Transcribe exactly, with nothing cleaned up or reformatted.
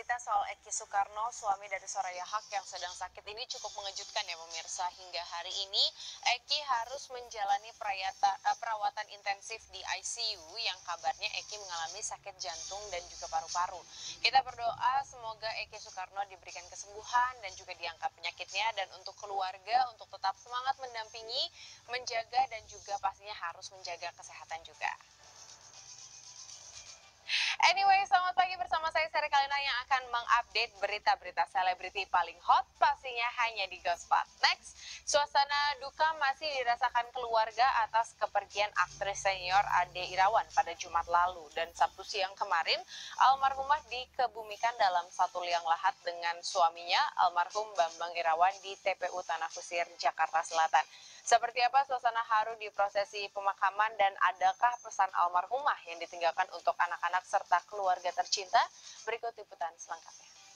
berita soal Eki Sukarno, suami dari Soraya Haq yang sedang sakit ini cukup mengejutkan ya pemirsa. Hingga hari ini Eki harus menjalani perayata, eh, perawatan intensif di I C U yang kabarnya Eki mengalami sakit jantung dan juga paru-paru. Kita berdoa semoga Eki Sukarno diberikan kesembuhan dan juga diangkat penyakitnya, dan untuk keluarga untuk tetap semangat mendampingi, menjaga dan juga pastinya harus menjaga kesehatan juga. Anyway, selamat pagi bersama saya Seri Kalina yang akan mengupdate berita-berita selebriti paling hot pastinya hanya di Gospot. Next, suasana duka masih dirasakan keluarga atas kepergian aktris senior Ade Irawan pada Jumat lalu, dan Sabtu siang kemarin almarhumah dikebumikan dalam satu liang lahat dengan suaminya almarhum Bambang Irawan di T P U Tanah Kusir, Jakarta Selatan. Seperti apa suasana haru di prosesi pemakaman dan adakah pesan almarhumah yang ditinggalkan untuk anak-anak serta keluarga tercinta? Berikut liputan selengkapnya.